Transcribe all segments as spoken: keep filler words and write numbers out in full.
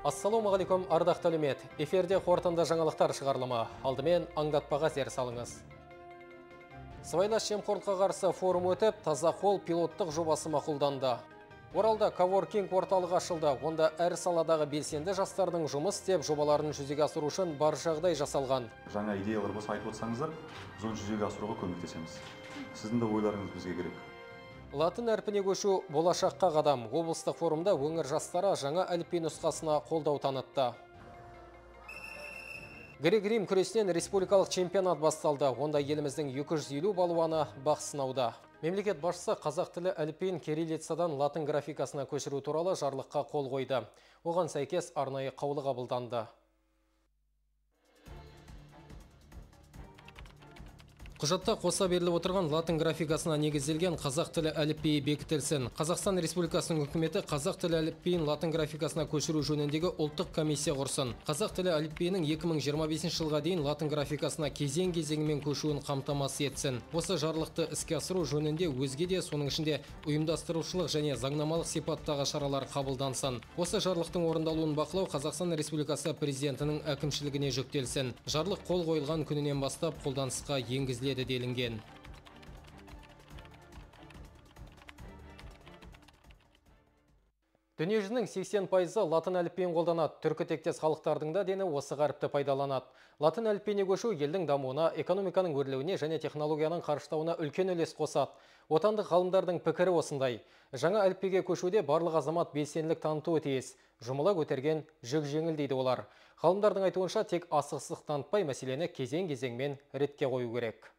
Ассалаумағалейкум, ардақты әлемет. Эфирде қорытынды жаңалықтар шығарылымы. Алдымен аңдатпаға зер салыңыз. Сыбайлас жемқорлыққа қарсы форум өтіп, таза қол пилоттық жобасы мақұлданды. Оралда коворкинг орталығы ашылды. Онда әр саладағы белсенді жастардың жұмыс істеп жобаларын жүзеге асыру үшін бар жағдай жасалған. Жаңа идеялар болса айтып отырсаңыздар, біз оны жүзеге асыруға көмектесеміз. Сіздің де ойларыңыз бізге керек. Латын әрпіне көшу болашаққа қадам. Облыстық форумда өңір жастары жаңа әліпби нұсқасына қолдау танытты. Грек-рим күресінен республикалық чемпионат басталды. Онда еліміздің екі жүз елу балуаны бақ сынауда. Мемлекет басшысы қазақ тілі әліпбиін кириллицадан латын графикасына көшіру туралы жарлыққа қол қойды. Оған сәйкес арнайы қаулы қабылданды. Құжатта қоса беріліп отырған латын графикасына негізделген қазақ тілі әліпбиі бекітілсін. Қазақстан Республикасының үкіметі қазақ тілі әліпбиін латын графикасына көшіру жөніндегі ұлттық комиссия құрсын. Қазақ тілі әліпбиінің екі мың жиырма бесінші жылға дейін латын графикасына кезең-кезеңімен көшуін қамтамасыз етсін. Осы жарлықты іске асыру жөнінде өзге де, соның ішінде ұйымдастырушылық және заңнамалық сипаттағы шаралар қабылдансын. Осы жарлықтың орындалуын бақылау Қазақстан Республикасы президентінің әкімшілігіне жүктелсін. Жарлық қол қойылған күнінен бастап қолданысқа енгізіледі делінген. Дүниежүзінің сексен пайызы латын әліпбиін қолданады. Түркі тектес халықтардың да дені осы қаріпті пайдаланады. Латын әліпбиіне көшу елдің дамуына, экономиканың өрлеуіне және технологияның қарыштауына үлкен үлес қосады. Отандық ғалымдардың пікірі осындай. Жаңа әліпбиге көшуде барлық азамат белсенділік танытуы тиіс. Жұмыла көтерген жүк жеңіл дейді олар. Ғалымдардың айтуынша тек асығыстық танытпай мәселені кезең-кезеңмен ретке қою керек.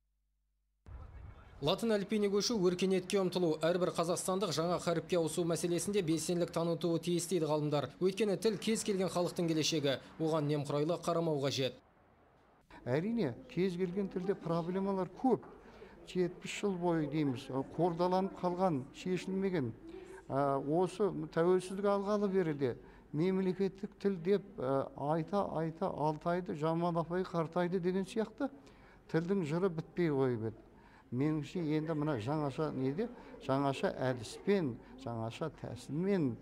Латын әліпбиіне көшу өркениетке ұмтылу. Әрбір қазақстандық жаңа қаріпке ауысу мәселесінде белсенділік танытуы тиіс дейді ғалымдар. Өйткені тіл кез келген халықтың келешегі. Оған немқұрайлы қарамау қажет. Әрине, кез келген тілде проблемалар көп. жетпіс жыл бойы дейміз, қордаланып қалған, шешілмеген. Осы тәуелсіздік алғалы беріде мемлекеттік тіл деп айта-айта алтайды, жамалапай қартайды деген сияқты тілдің жыры бітпей қойып еді. Меніңше енді мына жаңаша неде, жаңаша әдіспен, жаңаша тәсілмен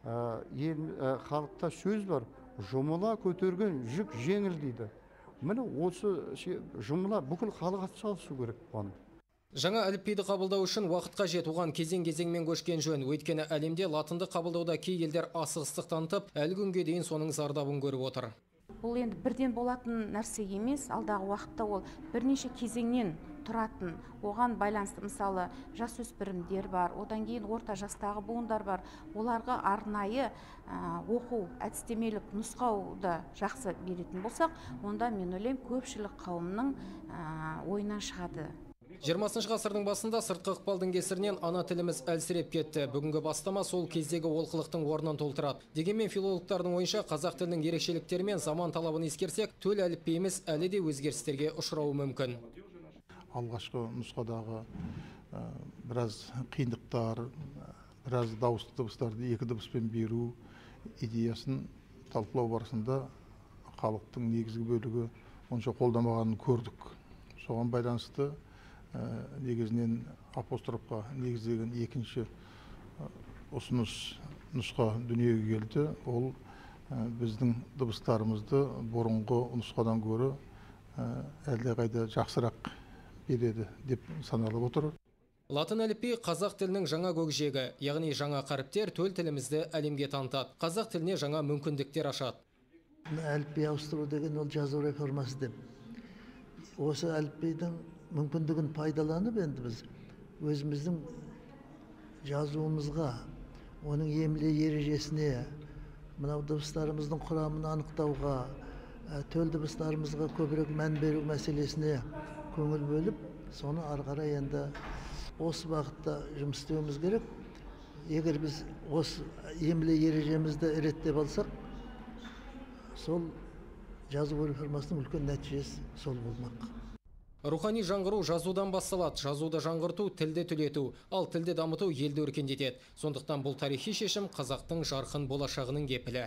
халықта сөз бар, жұмыла көтерген жүк жеңіл дейді. Міне осы жұмыла бүкіл халық атсалысу керек бұны. Жаңа әліпбиді қабылдау үшін уақытқа жет, оған кезең-кезеңмен көшкен жөн. Өйткені әлемде латынды қабылдауда кей елдер асығыстық танытып, әлі күнге дейін соның зардабын көріп отыр. Бұл енді бірден болатын нәрсе емес, алдағы уақытта ол бірнеше кезеңнен тұратын. Оған байланысты мысалы жасөспірімдер бар, одан кейін орта жастағы буындар бар. Оларға арнайы оқу, әдістемелік нұсқауды жақсы беретін болсақ, онда мен ойлаймын көпшілік қауымның ойынан шығады. жиырмасыншы ғасырдың басында сыртқы ықпалдың кесірінен ана тіліміз әлсіреп кетті. Бүгінгі бастама сол кездегі олқылықтың орнын толтырады. Дегенмен филологтардың ойынша қазақ тілінің ерекшеліктері мен заман талабын ескерсек, төл әліпбиіміз әлі де өзгерістерге ұшырауы мүмкін. Алғашқы нұсқадағы біраз қиындықтар, біраз дауысты дыбыстарды екі дыбыспен беру идеясын талқылау барысында халықтың негізгі бөлігі онша қолдамағанын көрдік. Соған байланысты негізінен апострофқа негізделген екінші ұсыныс нұсқа дүниеге келді. Ол біздің дыбыстарымызды бұрынғы нұсқадан көрі әлде қайда жақсырақ береді деп саналып отыр. Латын әліпбиі қазақ тілінің жаңа көкжиегі, яғни жаңа қаріптер төл тілімізді әлемге танытады. Қазақ тіліне жаңа мүмкіндіктер ашады. Әліпби ауыстыру деген ол жазу реформасы деп. Осы әліпбидің мүмкіндігін пайдаланып енді біз өзіміздің жазуымызға, оның емле ережесіне, мынау дыбыстарымыздың құрамын анықтауға, төл дыбыстарымызға көбірек мән беру мәселесіне көңіл бөліп, соны ары қарай енді осы бағытта жұмыс істеуіміз керек. Егер біз осы емле ережемізді реттеп алсақ, сол жазу реформасының үлкен нәтижесі сол болмақ. Рухани жаңғыру жазудан басталады. Жазуды жаңғырту, тілді түлету, ал тілді дамыту елді өркендетеді. Сондықтан бұл тарихи шешім қазақтың жарқын болашағының кепілі.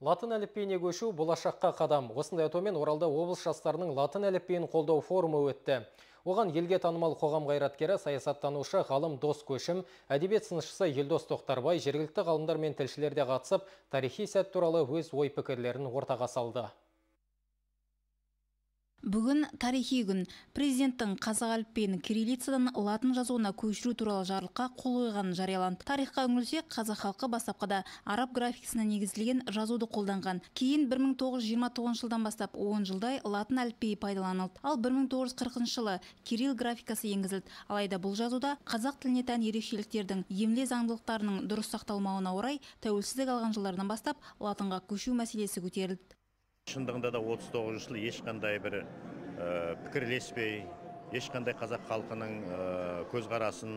Латын әліпбиіне көшу болашаққа қадам. Осындай атаумен Оралда облыс жастарының латын әліпбиін қолдау форумы өтті. Оған елге танымал қоғам қайраткері, саясаттанушы ғалым Дос Көшім, әдебиет сыншысы Елдос Тоқтарбай, жергілікті ғалымдар мен тілшілер де қатысып, тарихи сәт туралы өз ой пікірлерін ортаға салды. Бүгін тарихи күн. Президенттің қазақ әліпбиін кириллицадан латын жазуына көшіру туралы жарлыққа қол қойғанын жарияланды. Тарихқа үңілсек, қазақ халқы бастапқыда араб графикасына негізделген жазуды қолданған. Кейін бір мың тоғыз жүз жиырма тоғызыншы жылдан бастап он жылдай латын әліпбиі пайдаланылды. Ал бір мың тоғыз жүз қырқыншы жылы кирилл графикасы енгізілді. Алайда бұл жазуда қазақ тіліне тән ерекшеліктердің емле заңдылықтарының дұрыс сақталмауына орай тәуелсіздік алған жылдардан бастап латынға көшу мәселесі көтерілді. Шындығында да отыз тоғызыншы жылы ешқандай бір пікірлеспей, ешқандай қазақ халқының көзқарасын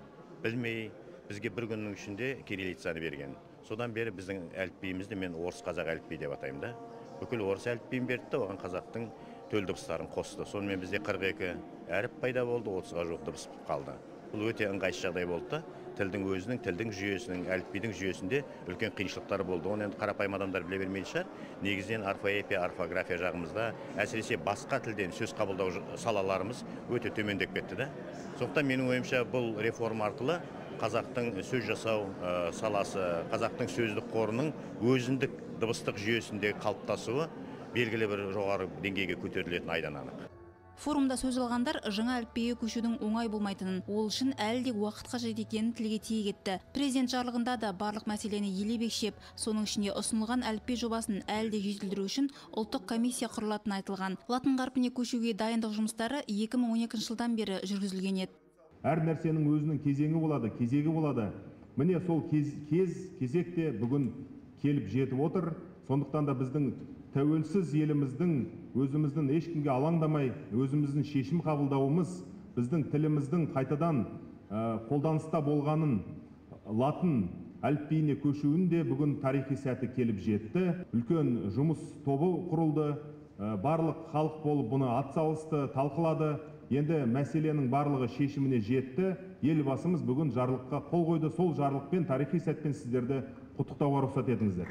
білмей, бізге бір күннің ішінде кириллицаны берген. Содан бері біздің әліпбиімізді мен орыс қазақ әліпбиі деп атаймын да. Бүкіл орыс әліпбиін берді, оған қазақтың төл дыбыстарын қосты. Сонымен бізде қырық екі әріп пайда болды, отызға жуық дыбыс қалды. Бұл өте ыңғайсыз жағдай болды. Тілдің өзінің, тілдің жүйесінің, әліпбидің жүйесінде үлкен қиыншылықтар болды. Оны енді қарапайым адамдар біле бермейтін шығар. Негізінен орфоэпия, орфография жағымызда, әсіресе басқа тілден сөз қабылдау салаларымыз өте төмендеп кетті да. Сондықтан менің ойымша бұл реформа арқылы қазақтың сөз жасау саласы, қазақтың сөздік қорының өзіндік дыбыстық жүйесінде қалыптасуы белгілі бір жоғары деңгейге көтерілетін айдан анық. Форумда сөз алғандар жаңа әліпбиге көшудің оңай болмайтынын, ол үшін әлі де уақыт қажет екенін тілге тиек етті. Президент жарлығында да барлық мәселені елеп екшеп, соның ішінде ұсынылған әліпби жобасын әлі де жетілдіру үшін ұлттық комиссия құрылатыны айтылған. Латын қарпіне көшуге дайындық жұмыстары екі мың он екінші жылдан бері жүргізілген еді. Әр нәрсенің өзінің кезеңі болады, кезегі болады. Міне сол кез, кез кезекте бүгін келіп жетіп отыр. Сондықтан да біздің тәуелсіз еліміздің өзіміздің ешкімге алаңдамай, өзіміздің шешім қабылдауымыз, біздің тіліміздің қайтадан қолданыста болғанын латын әліпбиіне көшуінде бүгін тарихи сәті келіп жетті. Үлкен жұмыс тобы құрылды, барлық халық болып бұны атсалысты, талқылады. Енді мәселенің барлығы шешіміне жетті. Елбасымыз бүгін жарлыққа қол қойды. Сол жарлықпен, тарихи сәтпен сіздерді құттықтауға рұқсат етіңіздер.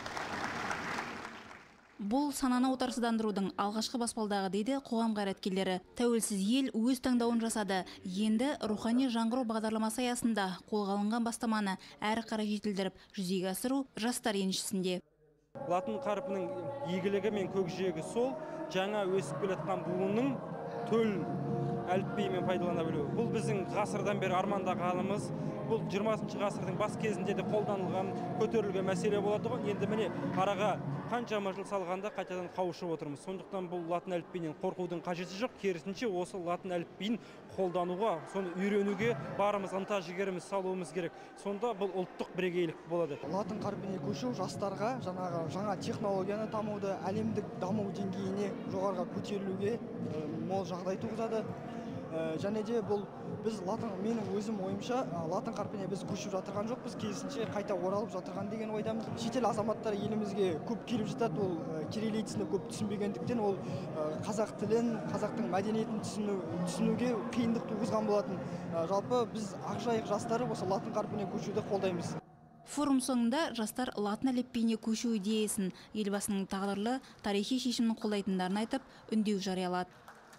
Бұл сананы отарсыздандырудың алғашқы баспалдағы дейді қоғам қайраткерлері. Тәуелсіз ел өз таңдауын жасады. Енді рухани жаңғыру бағдарламасы аясында қолға алынған бастаманы әрі қарай жетілдіріп жүзеге асыру жастар еншісінде. Латын қарпінің игілігі мен көкжиегі сол, жаңа өсіп келе жатқан буынның төл әліпбиімен пайдалана білу. Бұл біздің ғасырдан бері армандағанымыз, бұл жиырмасыншы ғасырдың бас кезінде де қолданылған, көтерілген мәселе болады ғой. Енді міне араға қаншама жыл салғанда қайтадан қауышып отырмыз. Сондықтан бұл латын әліпбиінен қорқудың қажеті жоқ. Керісінше осы латын әліпбиін қолдануға, соны үйренуге барымыз ынта жігеріміз салуымыз керек. Сонда бұл ұлттық бірегейлік болады. Латын қарпіне көшу жастарға жаңағы жаңа технологияны дамуды, әлемдік даму деңгейіне жоғарыға көтерілуге мол жағдай туғызады. Және де бұл біз латын, менің өзім ойымша латын қарпіне біз көшіп жатырған жоқ, біз керісінше қайта оралып жатырған деген ойдамыз. Шетел азаматтары елімізге көп келіп жатады, ол кириллицаны көп түсінбегендіктен ол қазақ тілін, қазақтың мәдениетін түсіну, түсінуге қиындық туғызған болатын. Жалпы біз ақжайық жастары осы латын қарпіне көшуді қолдаймыз. Форум соңында жастар латын әліпбиіне көшу идеясын елбасының тағдырлы тарихи шешімін қолдайтындарын айтып, үндеу жариялады.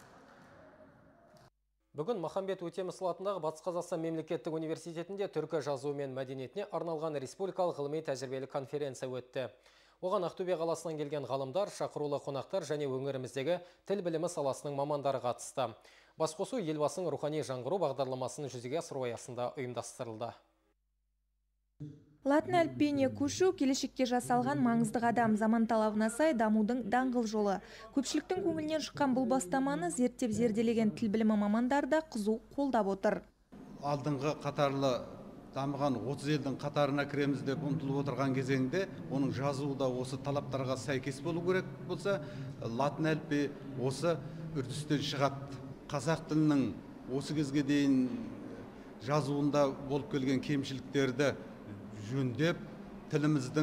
Бүгін Махамбет Өтемісұлы атындағы Батыс Қазақстан мемлекеттік университетінде түркі жазуы мен мәдениетіне арналған республикалық ғылыми тәжірибелік конференция өтті. Оған Ақтөбе қаласынан келген ғалымдар, шақырулы қонақтар және өңіріміздегі тіл білімі саласының мамандары қатысты. Басқосу елбасының рухани жаңғыру бағдарламасын жүзеге асыру аясында ұйымдастырылды. Латын әліпбиіне көшу келешекке жасалған маңызды қадам, заман талабына сай дамудың даңғыл жолы. Көпшіліктің көңілінен шыққан бұл бастаманы зерттеп зерделеген тіл білімі мамандары да қызу қолдап отыр. Алдыңғы қатарлы дамыған отыз елдің қатарына кіреміз деп ұмтылып отырған кезеңде, оның жазуы да осы талаптарға сәйкес болу керек болса, латын әліпбиі осы үрдістен шығады. Қазақ тілінің осы кезге дейін жазуында болып келген кемшіліктерді жөндеп, тіліміздің,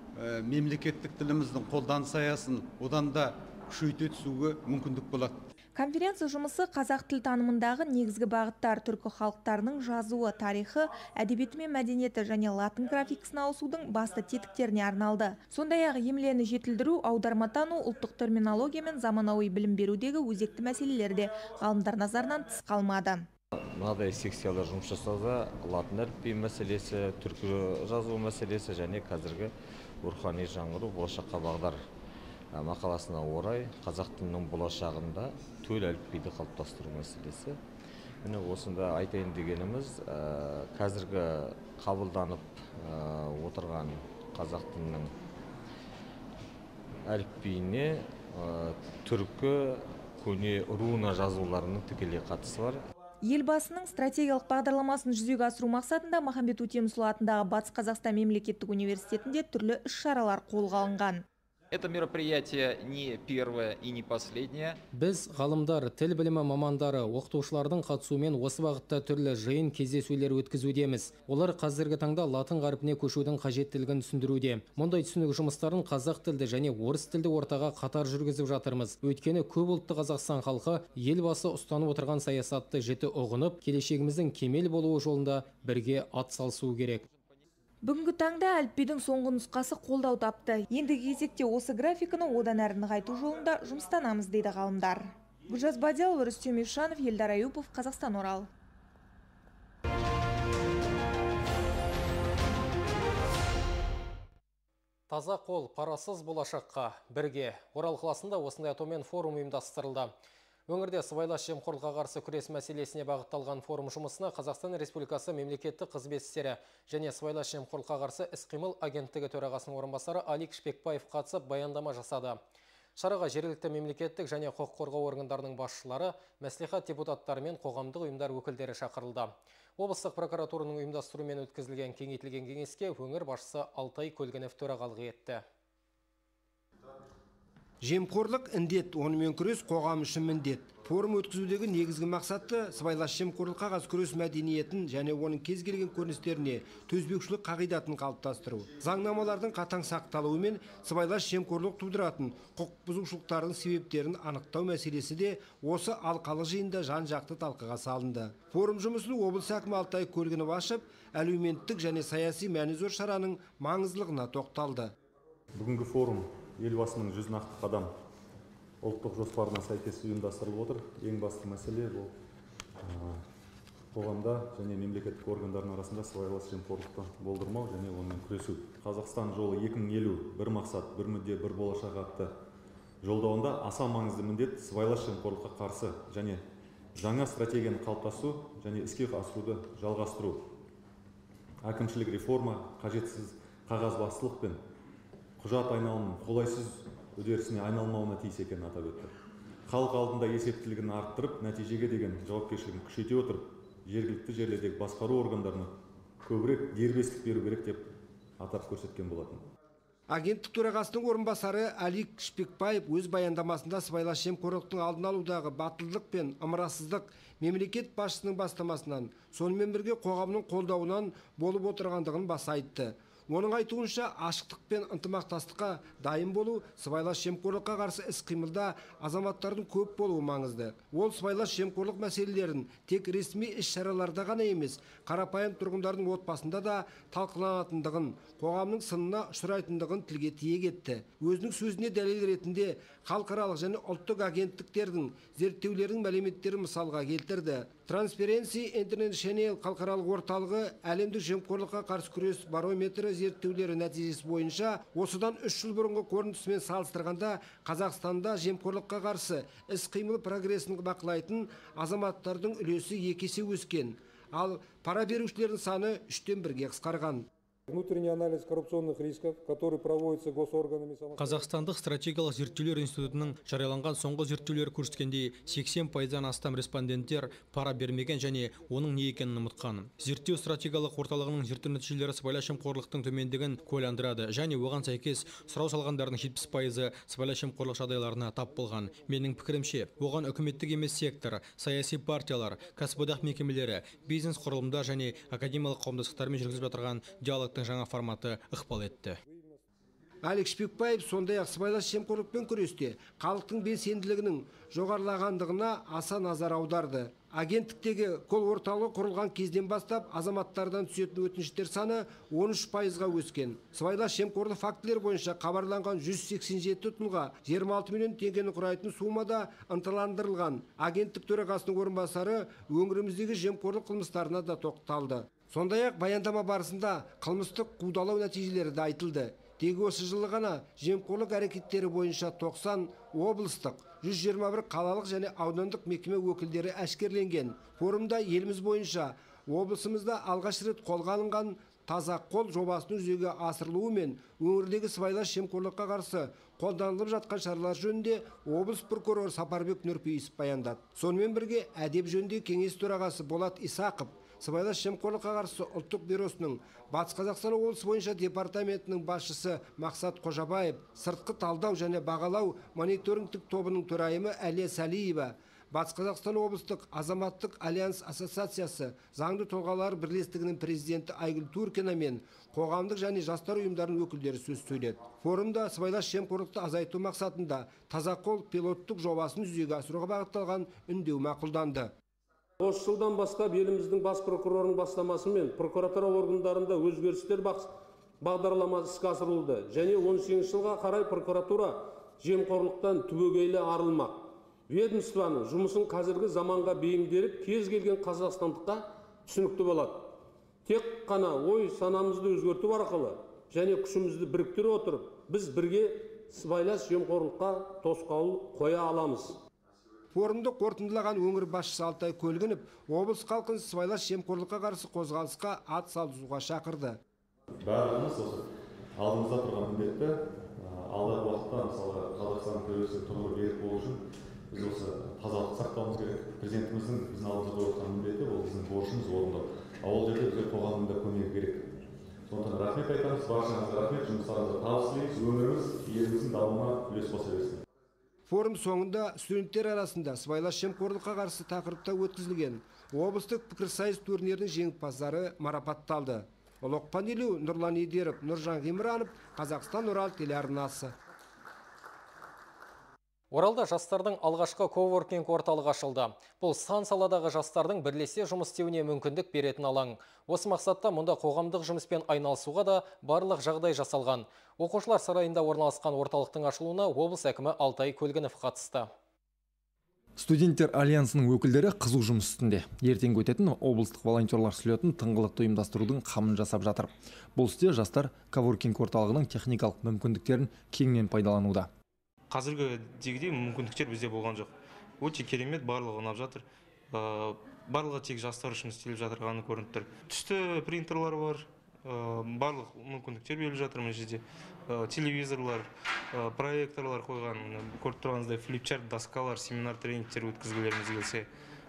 мемлекеттік тіліміздің қолданыс аясын одан да күшейте түсуге мүмкіндік болады. Конференция жұмысы қазақ тіл танымындағы негізгі бағыттар түркі халықтарының жазуы, тарихы, әдебиеті мен мәдениеті және латын графикасына ауысудың басты тетіктеріне арналды. Сондай-ақ емлені жетілдіру, аударматану, ұлттық терминология мен заманауи білім берудегі өзекті мәселелерде ғалымдар назарынан тыс қалмады. Мынадай секциялар жұмыс жасауда латын әліпбиі мәселесі, түркі жазу мәселесі және қазіргі рухани жаңғыру болашаққа бағдар мақаласына орай қазақ тілінің болашағында төл әліпбиді қалыптастыру мәселесі. Міне осында айтайын дегеніміз, қазіргі қабылданып отырған қазақ тілінің әліпбиіне түркі көне руна жазуларының тікелей қатысы бар. Елбасының стратегиялық бағдарламасын жүзеге асыру мақсатында Махамбет Өтемісұлы атындағы Батыс Қазақстан мемлекеттік университетінде түрлі іс-шаралар қолға алынған. Это мероприятие не первое и не последнее. Біз ғалымдар, тіл білімі мамандары, оқытушылардың қатысуымен осы бағытта түрлі жиын кездесулер өткізудеміз. Олар қазіргі таңда латын қарпіне көшудің қажеттілігін түсіндіруде. Мұндай түсінігі жұмыстарын қазақ тілді және орыс тілді ортаға қатар жүргізіп жатырмыз. Өйткені көп ұлтты Қазақстан халқы елбасы ұстанып отырған саясатты жіті ұғынып, келешегіміздің кемел болуы жолында бірге атсалысуы керек. Бүгінгі таңда әліпбидің соңғы нұсқасы қолдау тапты. Ендігі кезекте осы графиканы одан әрі нығайту жолында жұмыстанамыз дейді ғалымдар. Гүлжаз Бадиялова, Рүстем Ишанов, Елдар Аюпов, Қазақстан, Орал. Таза қол, парасыз болашаққа бірге. Орал қаласында осындай атаумен форум ұйымдастырылды. Өңірде сыбайлас жемқорлыққа қарсы күрес мәселесіне бағытталған форум жұмысына Қазақстан Республикасы мемлекеттік қызмет істері және сыбайлас жемқорлыққа қарсы іс-қимыл агенттігі төрағасының орынбасары Алик Шпекбаев қатысып баяндама жасады. Шараға жергілікті мемлекеттік және құқық қорғау органдарының басшылары, мәслихат депутаттары мен қоғамдық ұйымдар өкілдері шақырылды. Облыстық прокуратураның ұйымдастыруымен өткізілген кеңейтілген кеңеске өңір басшысы Алтай Көлгінов төрағалық етті. Жемқорлық індет, онымен күрес қоғам үшін міндет. Форум өткізудегі негізгі мақсаты сыбайлас жемқорлыққа қарсы күрес мәдениетін және оның кез келген көріністеріне төзбеушілік қағидатын қалыптастыру. Заңнамалардың қатаң сақталуы мен сыбайлас жемқорлық тудыратын құқық бұзушылықтардың себептерін анықтау мәселесі де осы алқалы жиында жан-жақты талқыға салынды. Форум жұмысын облыс әкімі Алтай Көлгінов ашып, әлеуметтік және саяси мәні зор шараның маңыздылығына тоқталды. Бүгінгі форум елбасының жүз нақты қадам ұлттық жоспарына сәйкес ұйымдастырылып отыр. Ең басты мәселе бұл қоғамда және мемлекеттік органдардың арасында сыбайлас жемқорлықты болдырмау және онымен күресу. Қазақстан жолы екі мың елу бір мақсат, бір мүдде, бір болашақ атты жолдауында аса маңызды міндет сыбайлас жемқорлыққа қарсы және жаңа стратегияны қалыптасу және іске асыруды жалғастыру. Әкімшілік реформа қажетсіз қағазбастылық пен құжат айналымының қолайсыз үдерісіне айналмауына тиіс екенін атап өтті. Халық алдында есептілігін арттырып, нәтижеге деген жауапкершілігін күшейте отырып, жергілікті жерлердегі басқару органдарына көбірек дербестік беру керек деп атап көрсеткен болатын. Агенттік төрағасының орынбасары Алик Шпекбаев өз баяндамасында сыбайлас жемқорлықтың алдын алудағы батылдық пен ымырасыздық мемлекет басшысының бастамасынан, сонымен бірге қоғамның қолдауынан болып отырғандығын баса айтты. Оның айтуынша ашықтық пен ынтымақтастыққа дайын болу, сыбайлас жемқорлыққа қарсы іс-қимылда азаматтардың көп болуы маңызды. Ол сыбайлас жемқорлық мәселелерін тек ресми іс-шараларда ғана емес, қарапайым тұрғындардың отбасында да талқыланатындығын, қоғамның сынына ұшырайтындығын тілге тиек етті. Өзінің сөзіне дәлел ретінде халықаралық және ұлттық агенттіктердің зерттеулердің мәліметтерін мысалға келтірді. Transparency International халықаралық орталығы әлемдік жемқорлыққа қарсы күрес барометрі зерттеулері нәтижесі бойынша осыдан үш жыл бұрынғы көрінісімен салыстырғанда Қазақстанда жемқорлыққа қарсы іс-қимыл прогрессін бақылайтын азаматтардың үлесі екі есе өскен, ал пара берушілердің саны үштен бірге қысқарған. Внутренний анализ коррупционных рисков, который проводится госорганами. Қазақстандық стратегиялық зерттеулер институтының жарияланған соңғы зерттеулер көрсеткендей сексен пайыздан астам респонденттер пара бермеген және оның не екенін ұмытқан. Зерттеу стратегиялық орталығының зерттеу нәтижелері сыбайлас жемқорлықтың төмендігін куәландырады және оған сәйкес сұрау салғандардың жетпіс пайызы сыбайлас жемқорлық жағдайларына тап болған. Менің пікірімше, оған үкіметтік емес сектор, саяси партиялар, кәсіподақ мекемелері, бизнес құрылымдар және академиялық қауымдастықтармен жүргізіп жатырған диалог жаңа форматы ықпал етті. Алик Шпекбаев сондай-ақ сыбайлас жемқорлықпен күресте халықтың белсенділігінің жоғарылағандығына аса назар аударды. Агенттіктегі кол орталығы құрылған кезден бастап азаматтардан түсетін өтініштер саны он үш пайызға өскен. Сыбайлас жемқорлық фактілер бойынша хабарланған жүз сексен жеті тұлға жиырма алты миллион теңгені құрайтын суммада ынталандырылған. Агенттік төрағасының орынбасары өңіріміздегі жемқорлық қылмыстарына да тоқталды. Сондай-ақ баяндама барысында қылмыстық қудалау нәтижелері де айтылды. Тек осы жылы ғана жемқорлық әрекеттері бойынша тоқсан облыстық, жүз жиырма бір қалалық және аудандық мекеме өкілдері әшкерленген. Форумда еліміз бойынша облысымызда алғаш рет қолға алынған таза қол жобасының жүзеге асырылуы мен өңірдегі сыбайлас жемқорлыққа қарсы қолданылып жатқан шаралар жөнінде облыс прокуроры Сапарбек Нұрпейісов баяндады. Сонымен бірге әдеп жөніндегі кеңес төрағасы Болат Исақов, сыбайлас жемқорлыққа қарсы ұлттық бюросының Батыс Қазақстан облысы бойынша департаментінің басшысы Мақсат Қожабаев, сыртқы талдау және бағалау мониторингтік тобының төрайымы Әлия Сәлиева, Батыс Қазақстан облыстық азаматтық альянс ассоциациясы заңды тұлғалар бірлестігінің президенті Айгүл Туркина мен қоғамдық және жастар ұйымдарының өкілдері сөз сөйледі. Форумда сыбайлас жемқорлықты азайту мақсатында таза қол пилоттық жобасын жүзеге асыруға бағытталған үндеу мақұлданды. Осы жылдан бастап еліміздің бас прокурорының бастамасымен прокуратура органдарында өзгерістер бағдарламасы іске асырылды және он сегізінші жылға қарай прокуратура жемқорлықтан түбегейлі арылмақ. Ведомствоның жұмысын қазіргі заманға бейімделіп, кез келген қазақстандыққа түсінікті болады. Тек қана ой санамызды өзгерту арқылы және күшімізді біріктіре отырып, біз бірге сыбайлас жемқорлыққа тосқауыл қоя аламыз. Форумды қорытындылаған өңір басшысы Алтай Көлгінов облыс халқын сыбайлас жемқорлыққа қарсы қозғалысқа ат салысуға шақырды. Барлығымыз осы алдымызда тұрған міндетті алдағы уақытта мысалы Қазақстан тәуелсіздік тұғыры берік болу үшін біз осы тазалықты сақтауымыз керек. Президентіміздің біздің алдымызда қойып отырған міндеті ол біздің борышымыз орындау. Ол жерде бізге қоғамның да көмегі керек. Сондықтан рахмет айтамыз, баршаңызға рахмет, жұмыстарыңызға табыс тілейміз, өміріміз еліміздің дамуына үлес қоса берсін. Форум соңында студенттер арасында сыбайлас жемқорлыққа қарсы тақырыпта өткізілген облыстық пікірсайыс турнирінің жеңімпаздары марапатталды. Лоқпан Елеу, Нұрлан Едеров, Нұржан Ғимранов, Қазақстан Урал телеарнасы. Оралда жастардың алғашқы коуворкинг орталығы ашылды. Бұл сан саладағы жастардың бірлесе жұмыс істеуіне мүмкіндік беретін алаң. Осы мақсатта мұнда қоғамдық жұмыспен айналысуға да барлық жағдай жасалған. Оқушылар сарайында орналасқан орталықтың ашылуына облыс әкімі Алтай Көлгінов қатысты. Студенттер альянсының өкілдері қызу жұмыс үстінде. Ертеңгі өтетін облыстық волонтерлар слетін тыңғылықты ұйымдастырудың қамын жасап жатыр. Бұл істе жастар коворкинг орталығының техникалық мүмкіндіктерін кеңінен пайдалануда. Қазіргі дегідей мүмкіндіктер бізде болған жоқ. Өте керемет, барлығы ұнап жатыр. Барлығы тек жастар үшін істеліп жатырғаны көрініп тұр. Түсті принтерлар бар, барлық мүмкіндіктер беріліп жатыр мына жерде. Телевизорлар, проекторлар қойған, көріп тұрғаныңыздай флипчарт, доскалар, семинар, тренингтер өткізгілеріміз келсе.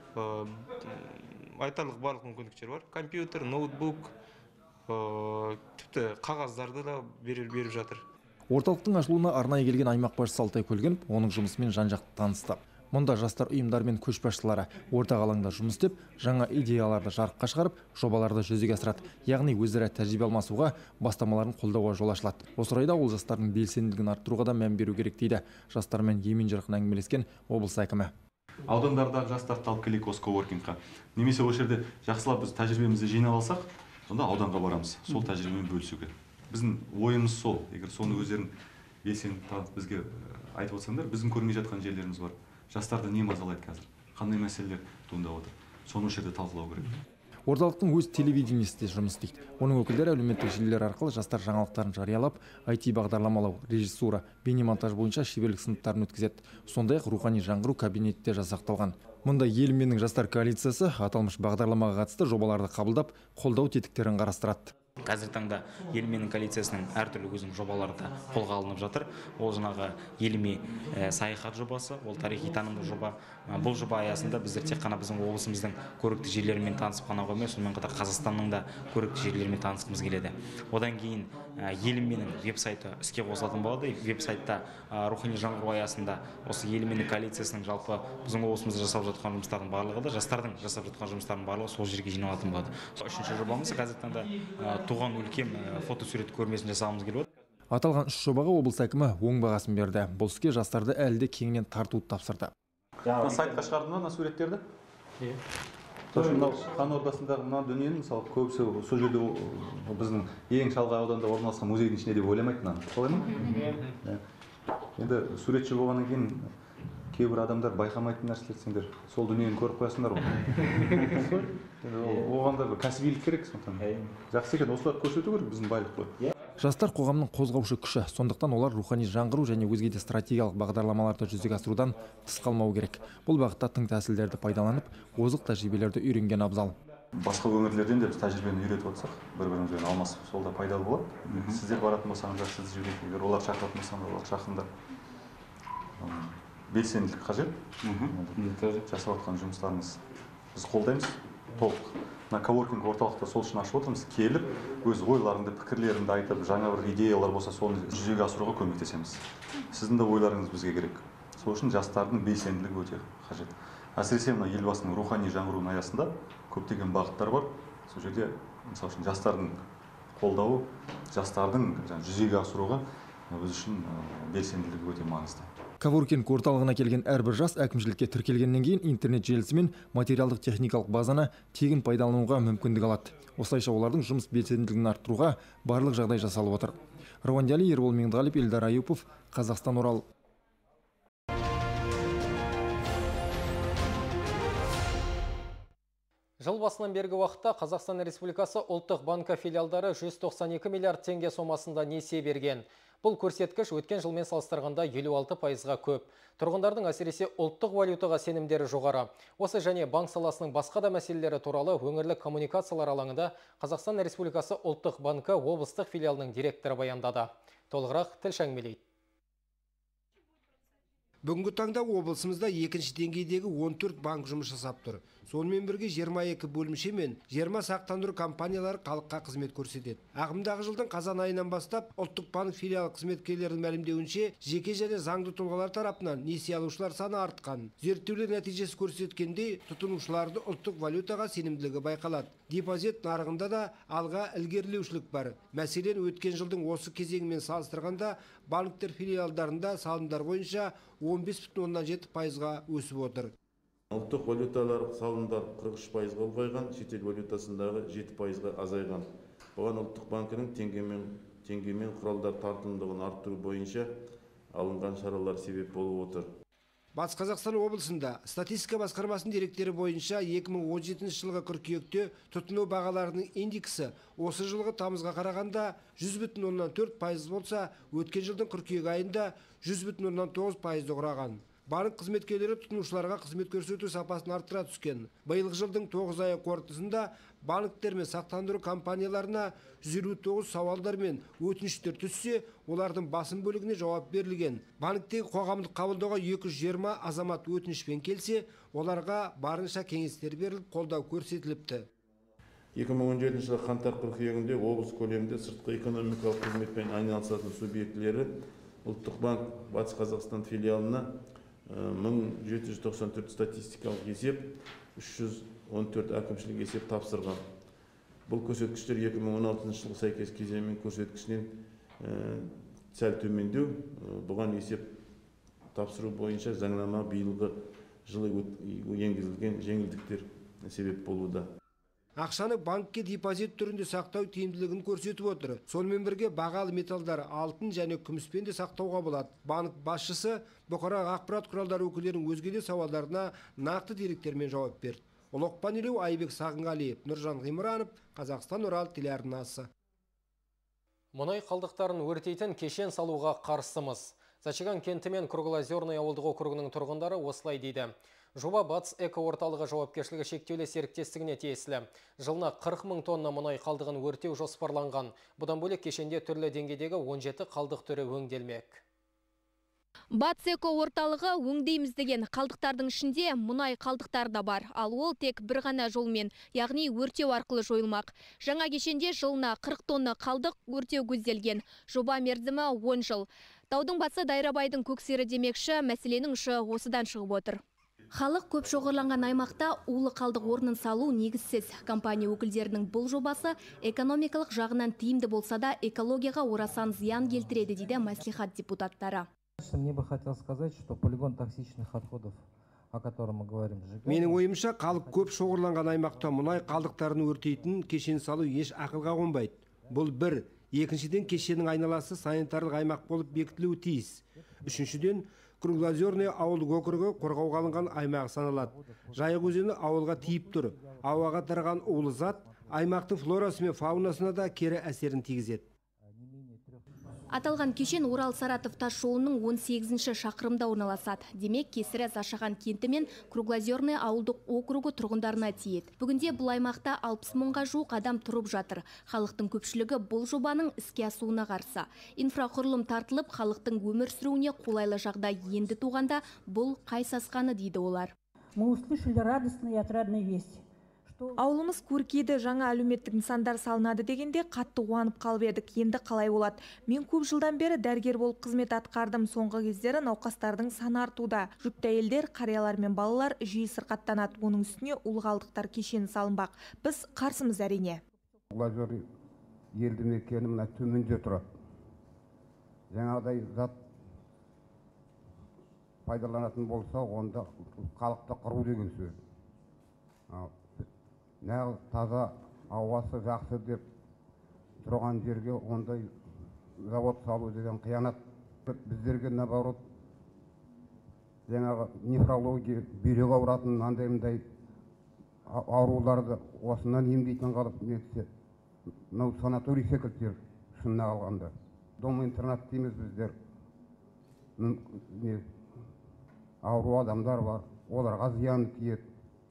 Айтарлық барлық мүмкіндіктер бар. Компьютер, ноутбук, тіпті қағаздарды да беріп жатыр. Орталықтың ашылуына арнайы келген аймақ басшысы Алтай Көлгінов оның жұмысымен жан-жақты танысты. Мұнда жастар ұйымдар мен көшбасшылары ортақ алаңда жұмыс істеп, жаңа идеяларды жарыққа шығарып, жобаларды жүзеге асырады. Яғни өзара тәжірибе алмасуға, бастамаларын қолдауға жол ашылады. Осы орайда ол жастардың белсенділігін арттыруға да мән беру керек дейді жастармен емен-жарқын әңгімелескен облыс әкімі. Аудандардағы жастарды алып келейік осы коворкингқа. Немесе осы жерде жақсылап біз тәжірибемізді жинап алсақ, сонда ауданға барамыз. Сол тәжірибемен бөлісуге. Біздің ойымыз сол. Егер соны өздерін белсенді танып бізге айтып отырсаңдар, біздің көрмей жатқан жерлеріміз бар. Жастарды не мазалайды қазір? Қандай мәселелер туындап отыр? Соны осы жерде талқылау керек. Орталықтың өз телевидениесі де жұмыс істейді. Оның өкілдері әлеуметтік желілер арқылы жастар жаңалықтарын жариялап, ай ти бағдарламалау, режиссура, бейнемонтаж бойынша шеберлік сыныптарын өткізеді. Сондай-ақ рухани жаңғыру кабинеті де жасақталған. Мұнда ел менің жастар коалициясы аталмыш бағдарламаға қатысты жобаларды қабылдап, қолдау тетіктерін қарастырады. Қазір таңда ел менің коалициясының әртүрлі өзінің жобалары да қолға алынып жатыр. Ол жаңағы еліме саяхат жобасы, ол тарихи танымдық жоба. Бұл жоба аясында біздер тек қана біздің облысымыздың көрікті жерлерімен танысып қана қоймай, сонымен қатар Қазақстанның да көрікті жерлерімен танысқымыз келеді. Одан кейін елім менің веб-сайты іске қосылатын болады. Веб-сайтта рухани жаңғыру аясында осы ел менің коалициясының жалпы біздің облысымызда жасап жатқан жұмыстардың барлығы да, жастардың жасап жатқан жұмыстардың барлығы сол жерге жиналатын болады. Үшінші жобамыз қазір таңда туған өлкем фотосурет көрмесін жасағымыз келіп отыр. Аталған үш жобаға облыс әкімі оң бағасын берді. Бұл іске жастарды әлі де кеңінен тартуды тапсырды. Сайтқа шығарды ма суреттерді? Иә. Мынау хан ордасындағы мына дүниені мысалы көбісі сол жерде біздің ең шалғай ауданда орналасқан музейдің ішінде деп ойламайды мынаны. Солай ма? Енді суретші болғаннан кейін кейбір адамдар байқамайтын нәрселер сендер сол дүниені көріп қоясыңдар ғой. Оған да бір кәсібилік керек сондықтан. Жақсы екен, осыларды көрсету керек, біздің байлық қой. Жастар қоғамның қозғаушы күші, сондықтан олар рухани жаңғыру және өзге де стратегиялық бағдарламаларды жүзеге асырудан тыс қалмау керек. Бұл бағытта тың тәсілдерді пайдаланып, озық тәжірибелерді үйренген абзал. Басқа өңірлерден де біз тәжірибені үйретіп отырсақ, бір-бірімізбен алмасып, сол да пайдалы болады. Сіздер баратын болсаңыздар, сіз жіберетін, олар шақыратын болсаңыздар, олар шақырыңдар. Белсенділік қажет. Жасап жатқан жұмыстарымыз біз қолдаймыз толық. Мына коворкинг орталықта сол үшін ашып отырмыз. Келіп, өз ойларыңды, пікірлеріңді айтып, жаңа бір идеялар болса, соны жүзеге асыруға көмектесеміз. Сіздің де ойларыңыз бізге керек. Сол үшін жастардың белсенділігі өте қажет. Әсіресе мына елбасының рухани жаңғыруының аясында көптеген бағыттар бар. Сол жерде, мысалы үшін жастардың қолдауы, жастардың жүзеге асыруға өз үшін белсенділігі өте маңызды. Коворкинг орталығына келген әрбір жас әкімшілікке тіркелгеннен кейін интернет желісі мен материалдық техникалық базаны тегін пайдалануға мүмкіндік алады. Осылайша олардың жұмыс белсенділігін арттыруға барлық жағдай жасалып отыр. Рауандали, Ербол Меңдіғалиев, Эльдар Аюпов, Қазақстан, Орал. Жыл басынан бергі уақытта Қазақстан Республикасы ұлттық банкі филиалдары жүз тоқсан екі миллиард теңге сомасында несие берген. Бұл көрсеткіш өткен жылмен салыстырғанда елу алты пайызға көп. Тұрғындардың әсіресе ұлттық валютаға сенімдері жоғары. Осы және банк саласының басқа да мәселелері туралы өңірлік коммуникациялар алаңында Қазақстан Республикасы ұлттық банкі облыстық филиалының директоры баяндады. Толығырақ тілші әңгімелейді. Бүгінгі таңда облысымызда екінші деңгейдегі он төрт банк жұмыс жасап тұр. Сонымен бірге жиырма екі бөлімше мен жиырма сақтандыру компаниялары халыққа қызмет көрсетеді. Ағымдағы жылдың қазан айынан бастап ұлттық банк филиалы қызметкерлерінің мәлімдеуінше жеке және заңды тұлғалар тарапынан несие алушылар саны артқан. Зерттеулер нәтижесі көрсеткендей, тұтынушыларды ұлттық валютаға сенімділігі байқалады. Депозит нарығында да алға ілгерілеушілік бар. Мәселен, өткен жылдың осы кезеңімен салыстырғанда банктер филиалдарында салымдар бойынша он бес бүтін оннан жеті пайызға өсіп отыр. Ұлттық валюталар салымдар қырық үш пайызға ұлғайған, шетел валютасындағы жеті пайызға азайған. Бұған ұлттық банкінің теңгемен теңгемен құралдар тартымдылығын арттыру бойынша алынған шаралар себеп болып отыр. Батыс Қазақстан облысында статистика басқармасының деректері бойынша екі мың он жетінші жылғы қыркүйекте тұтыну бағаларының индексі осы жылғы тамызға қарағанда жүз бүтін оннан төрт пайыз болса, өткен жылдың қыркүйек айында жүз бүтін оннан тоғыз пайызды құраған. Банк қызметкерлері тұтынушыларға қызмет көрсету сапасын арттыра түскен. Биылғы жылдың тоғыз айы қорытындысында банктер мен сақтандыру компанияларына жүз елу тоғыз сауалдар мен өтініштер түссе, олардың басым бөлігіне жауап берілген. Банктегі қоғамдық қабылдауға екі жүз жиырма азамат өтінішпен келсе, оларға барынша кеңестер беріліп, қолдау көрсетіліпті. екі мың он жетінші жылы қаңтар қыркүйегінде облыс көлемінде сыртқы экономикалық қызметпен айналысатын субъектілері ұлттық банк Батыс Қазақстан филиалына мың жеті жүз тоқсан төрт статистикалық есеп, үш жүз он төрт әкімшілік есеп тапсырған. Бұл көрсеткіштер екі мың он алтыншы жылғы сәйкес кезеңмен көрсеткішінен сәл төмендеу. Бұған есеп тапсыру бойынша заңнама биылғы жылы енгізілген жеңілдіктер себеп болуда. Ақшаны банкке депозит түрінде сақтау тиімділігін көрсетіп отыр. Сонымен бірге бағалы металдар алтын және күміспен де сақтауға болады. Банк басшысы бұқаралық ақпарат құралдары өкілдерінің өзге де сауалдарына нақты деректермен жауап берді. Ұлықпан Елеу, Айбек Сағынғалиев, Нұржан Ғимранов, Қазақстан, Орал телеарнасы. Мұнай қалдықтарын өртейтін кешен салуға қарсымыз. Зачаган кенті мен Круглозерный ауылдық округінің тұрғындары осылай дейді. Жоба Батыс эко орталығы жауапкершілігі шектеулі серіктестігіне тиесілі. Жылына қырық мың тонна мұнай қалдығын өртеу жоспарланған. Бұдан бөлек кешенде түрлі деңгейдегі он жеті қалдық түрі өңделмек. Батыс эко орталығы өңдейміз деген қалдықтардың ішінде мұнай қалдықтары да бар. Ал ол тек бір ғана жолмен, яғни өртеу арқылы жойылмақ. Жаңа кешенде жылына қырық тонна қалдық өртеу көзделген. Жоба мерзімі он жыл. Таудың басы Дайрабайдың көксері демекші, мәселенің ұшы осыдан шығып отыр. Халық көп шоғырланған аймақта улы қалдық орнын салу негізсіз. Компания өкілдерінің бұл жобасы экономикалық жағынан тиімді болса да экологияға орасан зиян келтіреді дейді мәслихат депутаттары. Мне бы хотел сказать, что полигон токсичных отходов, о котором мы говорим, менің ойымша, халық көп шоғырланған аймақта мұнай қалдықтарын өртейтін кешен салу еш ақылға қонбайды. Бұл бір. Екіншіден, кешеннің айналасы санитарлық аймақ болып бекітілуі тиіс. Үшіншіден, Круглозерный ауылдық округі қорғауға алынған аймағы саналады. Жайық өзені ауылға тиіп тұр. Ауаға тараған улы зат аймақтың флорасы мен фаунасына да кері әсерін тигізеді. Аталған кешен Орал-Саратов тас жолының он сегізінші шақырымда орналасады. Демек, кесірі Зашаған кенті мен Круглозерный ауылдық округі тұрғындарына тиеді. Бүгінде бұл аймақта алпыс мыңға жуық адам тұрып жатыр. Халықтың көпшілігі бұл жобаның іске асуына қарсы. Инфрақұрылым тартылып, халықтың өмір сүруіне қолайлы жағдай енді туғанда бұл қай сасқаны дейді олар. Мы услышали радостные и отрадные вести. Ауылымыз көркейді, жаңа әлеуметтік нысандар салынады дегенде қатты қуанып қалып едік. Енді қалай болады? Мен көп жылдан бері дәрігер болып қызмет атқардым. Соңғы кездері науқастардың саны артуда. Жүкті әйелдер, қариялар мен балалар жиі сырқаттанады. Оның үстіне улы қалдықтар кешені салынбақ. Біз қарсымыз әрине. Круглозер елді мекені мына төменде тұрады. Жаңағыдай зат пайдаланатын болса, онда халықты қыру деген сөз. Нағыз таза ауасы жақсы деп тұрған жерге ондай завод салу деген қиянат. Біздерге наоборот жаңағы нефрология, бүйрек ауыратын андай-мындай ауруларды осынан емдейтін қалып нетсе, мынау санаторий секілді шынына қалғанда. Дом-интернат дейміз біздер. Ауру адамдар бар, оларға зияны тиеді.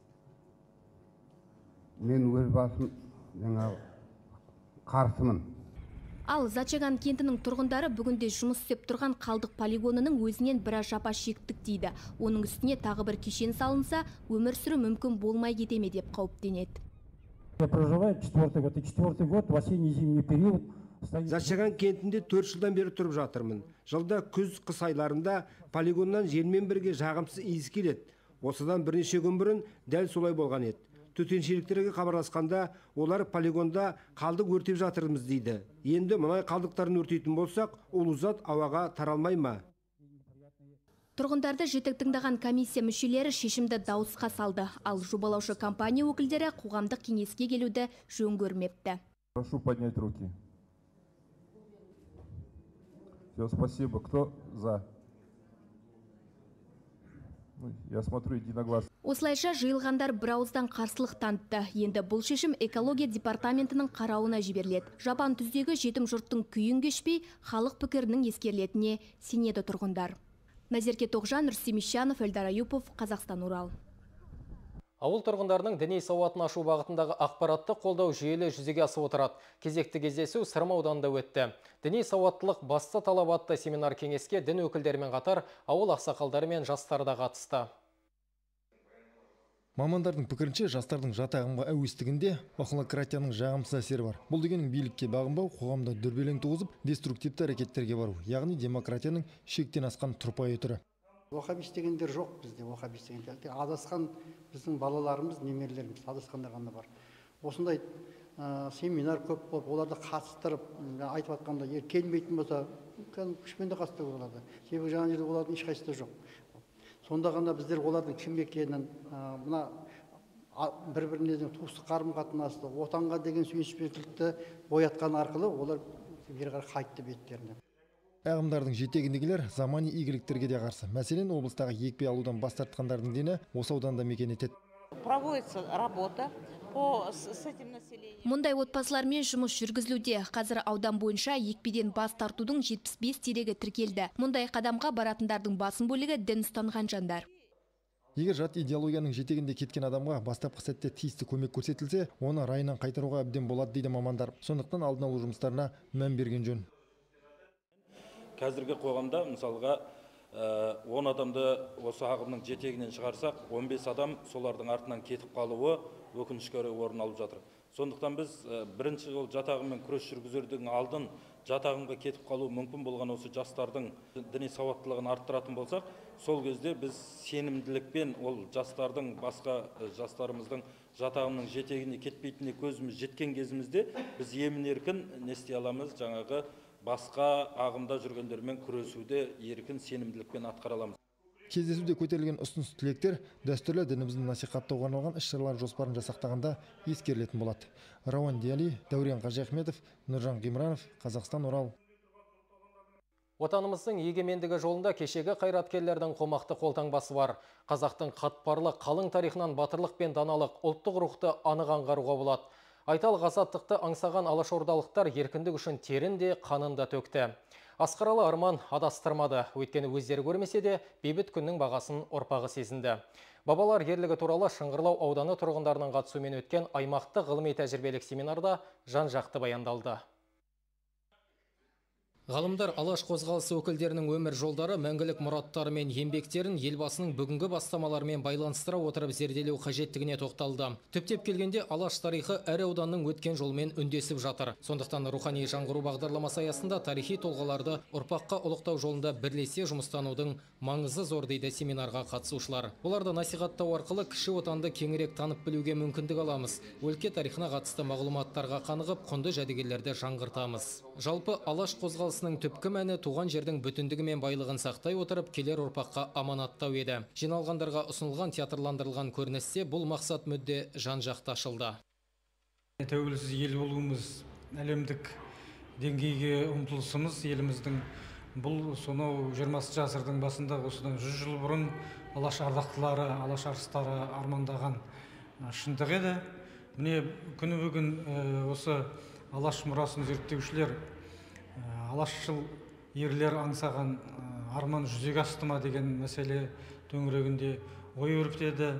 Мен өз басым жаңағы қарсымын. Ал Зачаган кентінің тұрғындары бүгінде жұмыс істеп тұрған қалдық полигонының өзінен біраз жапа шектік дейді. Оның үстіне тағы бір кешен салынса, өмір сүру мүмкін болмай кетеме деп қауіптенеді. Я проживаю четвертый год, и четвертый год в осенне-зимний период. Зачаган кентінде төрт жылдан бері тұрып жатырмын. Жылда күз қыс айларында полигоннан желмен бірге жағымсыз иіс келеді. Осыдан бірнеше күн бұрын дәл солай болған еді. Төтеншеліктерге хабарласқанда, олар полигонда қалдық өртеп жатырмыз дейді. Енді мұнай қалдықтарын өртейтін болсақ, улы зат ауаға таралмай ма? Тұрғындарды жетік тыңдаған комиссия мүшелері шешімді дауысқа салды. Ал жобалаушы компания өкілдері қоғамдық кеңеске келуді жөн көрмепті. Прошу поднять руки. Все, спасибо. Кто за? Я смотрю, единогласно. Осылайша жиылғандар бірауыздан қарсылық танытты. Енді бұл шешім экология департаментінің қарауына жіберіледі. Жапан түздегі жетім жұрттың күйін кешпей, халық пікірінің ескерілетіне сенеді тұрғындар. Назерке Тоғжан, Рүстем Исжанов, Эльдар Аюпов, Қазақстан, Урал. Ауыл тұрғындарының діни сауатын ашу бағытындағы ақпаратты қолдау жүйелі жүзеге асып отырады. Кезекті кездесу Сырым ауданында өтті. Діни сауаттылық басты талап атты семинар кеңеске дін өкілдерімен қатар ауыл ақсақалдары мен жастары да қатысты. Мамандардың пікірінше, жастардың жатағымға әуестігінде охлократияның жағымсыз әсері бар. Бұл дегеннің билікке бағынбау, қоғамда дүрбелең туғызып, деструктивті әрекеттерге бару, яғни демократияның шектен асқан тұрпайы түрі. Уахабист дегендер жоқ бізде, уахабист дегендер. Адасқан біздің балаларымыз, немерелеріміз, адасқандар ғана бар. Осындай семинар көп болып, оларды қатыстырып, айтып атқанда, ер келмейтін болса, күшпен де қатыстырып оларды. Себебі жаңа жерде олардың ешқайсысы да жоқ. Сонда ғана біздер олардың кім екенін, мына бір-біріне туыстық қарым-қатынасты, отанға деген сүйіспеншілікті боятқан арқылы олар бері қарай қайтты беттеріне. Ағымдардың жетегіндегілер замани игіліктерге де қарсы. Мәселен, облыстағы екпе алудан бас тартқандардың дені осы ауданда мекен етеді. Проводится работа по с этим населением. Мұндай отбасылармен жұмыс жүргізілуде. Қазір аудан бойынша екпеден бас тартудың жетпіс бес дерегі тіркелді. Мұндай қадамға баратындардың басым бөлігі дін ұстанған жандар. Егер жат идеологияның жетегінде кеткен адамға бастапқы сәтте тиісті көмек көрсетілсе, оны райынан қайтаруға әбден болады дейді мамандар. Сондықтан алдын алу жұмыстарына мән берген жөн. Қазіргі қоғамда мысалға он адамды осы ағымның жетегінен шығарсақ, он бес адам солардың артынан кетіп қалуы өкінішке орай орын алып жатыр. Сондықтан біз бірінші ол жатағымен күрес жүргізердің алдын жатағымға кетіп қалуы мүмкін болған осы жастардың діни сауаттылығын арттыратын болсақ, сол кезде біз сенімділікпен ол жастардың, басқа жастарымыздың жатағының жетегіне кетпейтініне көзіміз жеткен кезімізде біз емін еркін не істей аламыз, жаңағы басқа ағымда жүргендермен күресуде еркін сенімділікпен атқара аламыз. Кездесуде көтерілген ұсыныс тілектер дәстүрлі дінімізді насихаттауға арналған іс-шаралар жоспарын жасақтағанда ескерілетін болады. Рауан Диали, Дәурен Қажиахметов, Нұржан Ғимранов, Қазақстан, Орал. Отанымыздың егемендігі жолында кешегі қайраткерлердің қомақты қолтаңбасы бар. Қазақтың қатпарлы қалың тарихынан батырлық пен даналық, ұлттық рухты анық аңғаруға болады. Айталық азаттықты аңсаған алашордалықтар еркіндік үшін терін де қанын да төкті. Асқаралы арман адастырмады, өйткені өздері көрмесе де бейбіт күннің бағасын ұрпағы сезінді. Бабалар ерлігі туралы Шыңғырлау ауданы тұрғындарының қатысуымен өткен аймақты ғылыми тәжірибелік семинарда жан-жақты баяндалды. Ғалымдар алаш қозғалысы өкілдерінің өмір жолдары, мәңгілік мұраттары мен еңбектерін елбасының бүгінгі бастамаларымен байланыстыра отырып зерделеу қажеттігіне тоқталды. Түптеп келгенде алаш тарихы әр ауданның өткен жолмен үндесіп жатыр. Сондықтан рухани жаңғыру бағдарламасы аясында тарихи тұлғаларды ұрпаққа ұлықтау жолында бірлесе жұмыстанудың маңызы зор дейді семинарға қатысушылар. Оларды насихаттау арқылы кіші отанды кеңірек танып білуге мүмкіндік аламыз. Өлке тарихына қатысты мағлұматтарға қанығып, құнды жәдігерлерді жаңғыртамыз. Жалпы алаш қозғалысының түпкі мәні туған жердің бүтіндігі мен байлығын сақтай отырып келер ұрпаққа аманаттау еді. Жиналғандарға ұсынылған театрландырылған көріністе бұл мақсат мүдде жан-жақты ашылды. Тәуелсіз ел болуымыз, әлемдік деңгейге ұмтылысымыз еліміздің бұл сонау жиырмасыншы ғасырдың басында осыдан жүз жыл бұрын алаш ардақтылары, алаш арыстары армандаған шындық еді. Міне күні бүгін осы алаш мұрасын зерттеушілер алашшыл ерлер аңсаған арман жүзеге асты ма деген мәселе төңірегінде ой өрбітеді.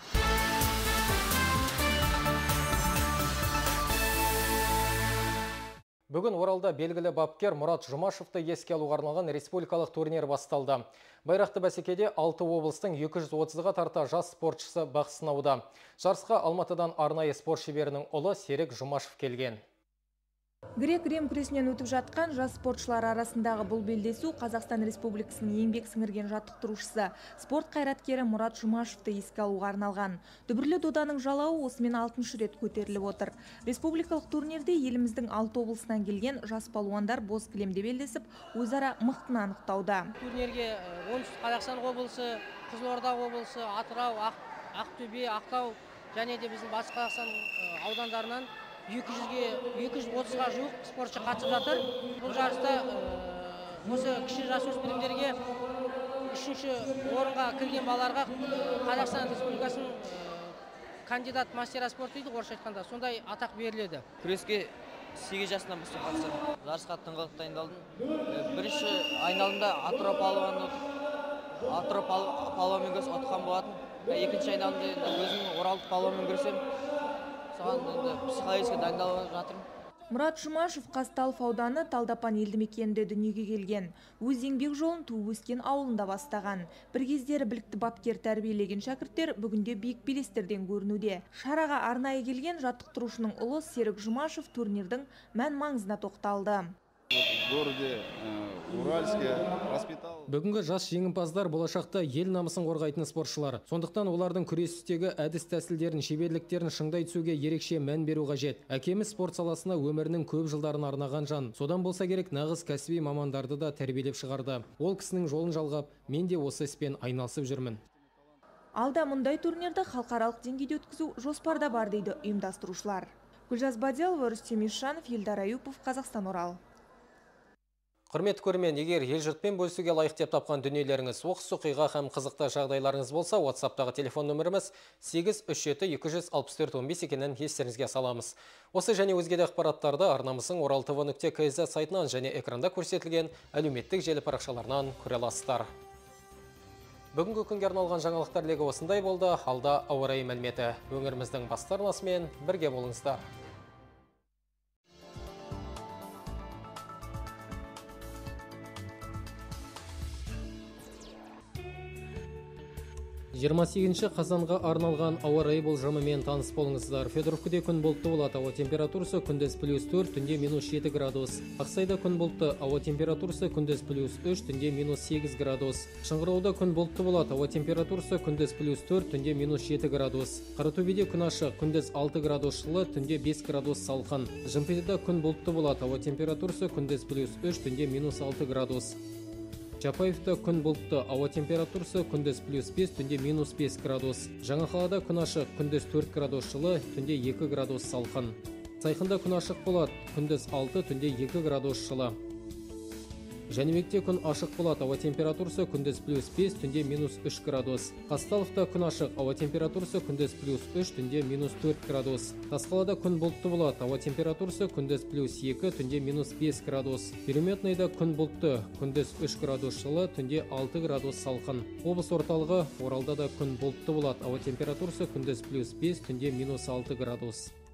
Бүгін Оралда белгілі бапкер Мұрат Жұмашевты еске алуға арналған республикалық турнир басталды. Байрақты бәсекеде алты облыстың екі жүз отызға тарта жас спортшысы бақ сынауда. Жарысқа Алматыдан арнайы спорт шеберінің ұлы Серік Жұмашев келген. Грек-рим күресінен өтіп жатқан жас спортшылар арасындағы бұл белдесу Қазақстан Республикасының еңбек сіңірген жаттықтырушысы, спорт қайраткері Мұрат Жұмашевты еске алуға арналған. Дүбірлі доданың жалауы осымен алтыншы рет көтеріліп отыр. Республикалық турнирде еліміздің алты облысынан келген жас палуандар боз кілемде белдесіп, өзара мықтыны анықтауда. Турнирге оңтүстік Қазақстан облысы, Қызылорда облысы, Атырау, Ақтөбе, Ақтау және де біздің батыс Қазақстан аудандарынан екі жүз отызға жуық спортшы қатысып жатыр. Бұл жарыста осы кіші жасөспірімдерге үшінші орынға кірген балаларға Қазақстан Республикасының кандидат мастера спорт дейді, орысша айтқанда, сондай атақ беріледі. Күреске сегіз жасынан бастап қатысамын. Жарысқа тыңғылық дайындалдым. Бірінші айналымда Атырау палуанмен Атырау палуанмен күрес ұтқан болатын. Екінші айналымда өзім оралдық палуанмен күресем. Психологически дайындалып жатырмын. Мұрат Жұмашев Қазталов ауданы Талдапан елді мекенінде дүниеге келген. Өз еңбек жолын туып өскен ауылында бастаған. Бір кездері білікті бапкер тәрбиелеген шәкірттер бүгінде биік белестерден көрінуде. Шараға арнайы келген жаттықтырушының ұлы Серік Жұмашев турнирдің мән маңызына тоқталды. Бүгінгі жас жеңімпаздар болашақта ел намысын қорғайтын спортшылар. Сондықтан олардың күрестегі әдіс тәсілдерін, шеберліктерін шыңдай түсуге ерекше мән беру қажет. Әкеміз спорт саласына өмірінің көп жылдарын арнаған жан. Содан болса керек нағыз кәсіби мамандарды да тәрбиелеп шығарды. Ол кісінің жолын жалғап, мен де осы іспен айналысып жүрмін. Алда мұндай турнирді халықаралық деңгейде өткізу жоспарда бар дейді ұйымдастырушылар. Гүлжаз Бадиалова, Рүстем Ишанов, Елдар Аюпов, Қазақстан, Орал. Құрметті көрермен, егер ел жұртпен бөлісуге лайық деп тапқан дүниелеріңіз, оқыс оқиға һәм қызықты жағдайларыңыз болса, WhatsApp-тағы телефон нөміріміз сегіз үш жеті екі жүз алпыс төрт он бес екенін естеріңізге саламыз. Осы және өзге де ақпараттарды арнамыздың орал тэ вэ нүкте кз сайтынан және экранда көрсетілген әлеуметтік желі парақшаларынан көре аласыздар. Бүгінгі күнге арналған жаңалықтар легі осындай болды. Алда ауа райы мәліметі. Өңіріміздің басты арнасымен бірге болыңыздар. жиырма сегізінші қазанға арналған ауа райы болжамымен таныс болыңыздар. Федоровкіде күн бұлтты болады, ауа температурасы күндіз плюс төрт, түнде минус жеті градус. Ақсайда күн бұлтты, ауа температурасы күндіз плюс үш, түнде минус сегіз градус. Шыңғырауда күн бұлтты болады, ауа температурасы күндіз плюс төрт, түнде минус жеті градус. Қаратөбеде күн ашық, күндіз алты градус жылы, түнде бес градус салқын. Жымпитыда күн бұлтты болады, ауа температурасы күндіз плюс үш, түнде минус алты градус. Чапаевта күн бұлтты, ауа температурасы күндіз плюс бес, түнде минус бес градус. Жаңақалада күн ашық, күндіз төрт градус жылы, түнде екі градус салқын. Сайқында күн ашық болады, күндіз алты, түнде екі градус жылы. Жәнібекте күн ашық болады, ауа температурасы күндіз плюс бес, түнде минус үш градус. Қазталовта күн ашық, ауа температурасы күндіз плюс үш, түнде минус төрт градус. Тасқалада күн бұлтты болады, ауа температурасы күндіз плюс екі, түнде минус бес градус. Переметныйда күн бұлтты, күндіз үш градус жылы, түнде алты градус салқын. Облыс орталығы Оралда да күн бұлтты болады, ауа температурасы күндіз плюс бес, түнде минус алты градус.